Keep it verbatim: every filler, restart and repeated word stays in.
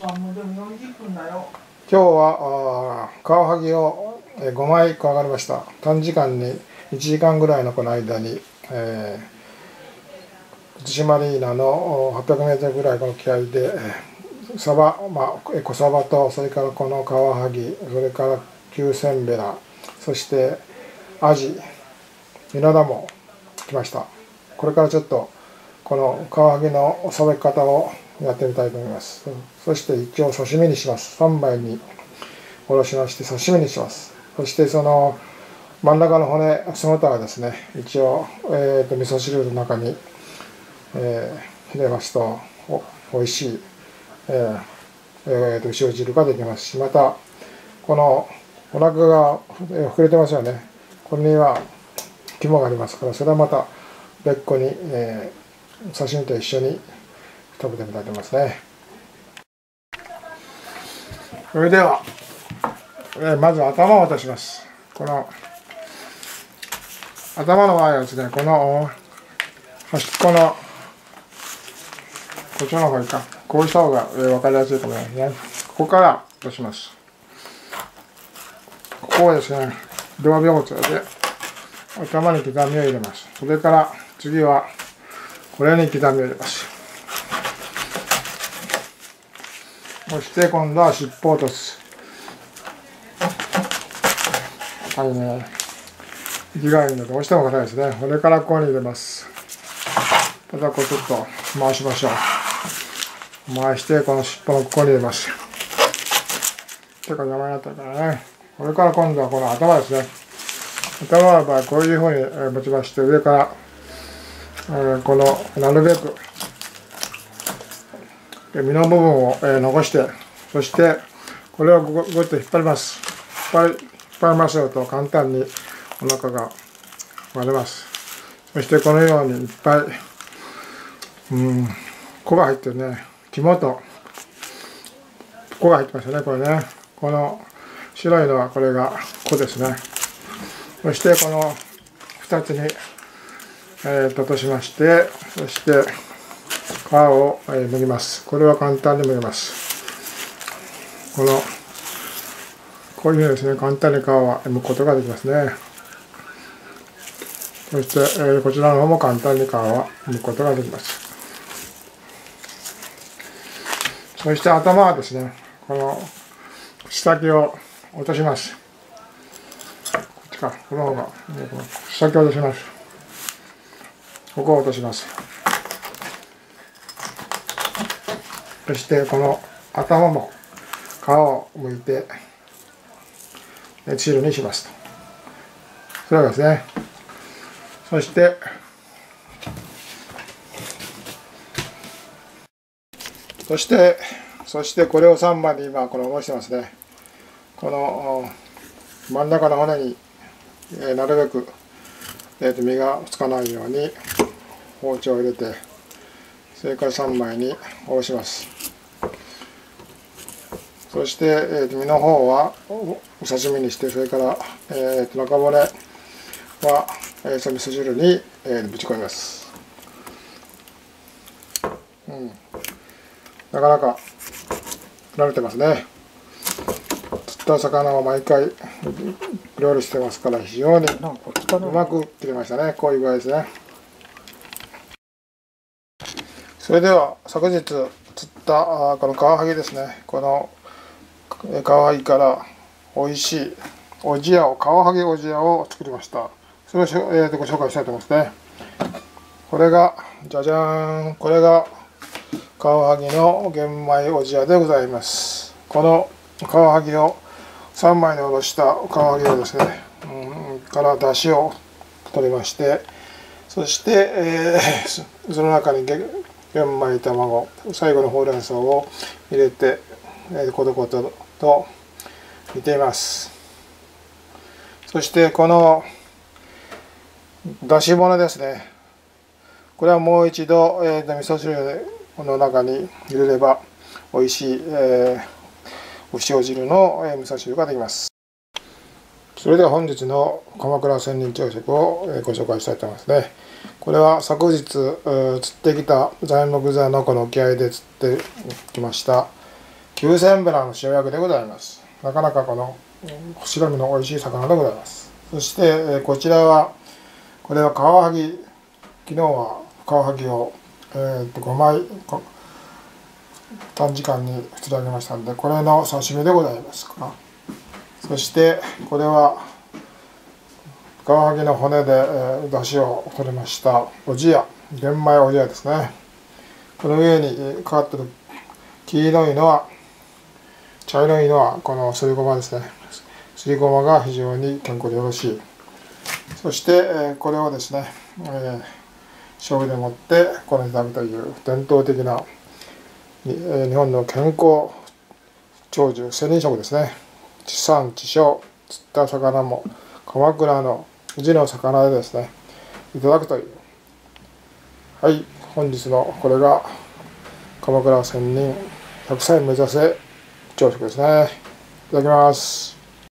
今日はあカワハギをごまい怖がりました。短時間にいちじかんぐらいのこの間に、えー、対馬リーナのはっぴゃくメートルぐらいの沖合でサバ、まあ、小サバとそれからこのカワハギ、それからキュウセンベラ、そしてアジ、イナダも来ました。これからちょっとこのカワハギのさばき方をやってみたいと思います。そして一応刺身にします。さんまいにおろしまして刺身にします。そしてその真ん中の骨その他はですね、一応、えー、と味噌汁の中に、えー、入れますとおいしい、えーえー、と塩汁ができますし、またこのお腹が膨れてますよね。これには肝がありますから、それはまた別個に、えー、刺身と一緒に食べてみたいと思いますね。それでは、えー、まず頭を落とします。この頭の場合はですね、この端っこのこっちの方がいいか、こうした方が、えー、分かりやすいと思いますね。ここから落とします。ここはですね、両秒通で頭に刻みを入れます。それから次はこれに刻みを入れます。そして今度は尻尾を落とす。はいね。息がいいのでどうしても硬いですね。これからここに入れます。またこうちょっと回しましょう。回してこの尻尾のここに入れます。手が邪魔になったからね。これから今度はこの頭ですね。頭の場合こういうふうに持ちまして、上から、えー、このなるべく身の部分を残して、そしてこれをぐっと引っ張ります。引っ張り、引っ張りますと簡単にお腹が割れます。そしてこのようにいっぱい、うん、粉が入ってるね。肝と粉が入ってますよね、これね。この白いのはこれが粉ですね。そしてこのふたつに、えー、と落としまして、そして皮を剥ぎます。これは簡単に剥ぎます。このこういうふうにですね、簡単に皮は剥くことができますね。そして、えー、こちらの方も簡単に皮は剥くことができます。そして頭はですね、この口先を落とします。こっちか、この方が口先を落とします。ここを落とします。そしてこの頭も皮を剥いて汁にしますと。そうですね。そしてそしてそしてこれをさんまいに今このおろしてますね。この真ん中の骨に、えー、なるべく、えー、と身がつかないように包丁を入れて、それからさんまいにおろします。そして、えー、と身の方はお刺身にして、それから、えー、と中骨は、えー、その味噌汁に、えー、ぶち込みます。うん、なかなか慣れてますね。釣った魚は毎回料理してますから、非常にうまく切れましたね。こういう具合ですね。それでは昨日釣ったあこのカワハギですね。このカワハギから美味しいおじやをカワハギおじやを作りました。それを、えー、とご紹介したいと思いますね。これがじゃじゃーん、これがカワハギの玄米おじやでございます。このカワハギをさんまいにおろしたカワハギをですね、うん、から出汁を取りまして、そして、えー、その中に玄米卵、最後のほうれん草を入れて、えー、コトコトと煮ています。そしてこのだし物ですね。これはもう一度、えー、味噌汁の中に入れれば美味しい、えー、お塩汁の、えー、味噌汁ができます。それでは本日の鎌倉千人朝食を、えー、ご紹介したいと思いますね。これは昨日、釣ってきた材木座のこの沖合で釣ってきました、 九千ぶらの塩焼きでございます。なかなかこの白身の美味しい魚でございます。そして、えー、こちらはこれはカワハギ、昨日はカワハギを、えー、とごまい短時間に釣り上げましたので、これの刺身でございますか。そしてこれはカワハギの骨で、えー、出汁を取りましたおじや、玄米おじやですね。この上にかかってる黄色いのは、茶色いのはこのすりごまですね。すりごまが非常に健康でよろしい。そして、えー、これをですね、えー、醤油でもってこのいただくという伝統的な、えー、日本の健康長寿セリ食ですね。地産地消、釣った魚も鎌倉の宇治の魚でですね、いただくという。はい、本日のこれが鎌倉仙人ひゃくさい目指せ朝食ですね。いただきます。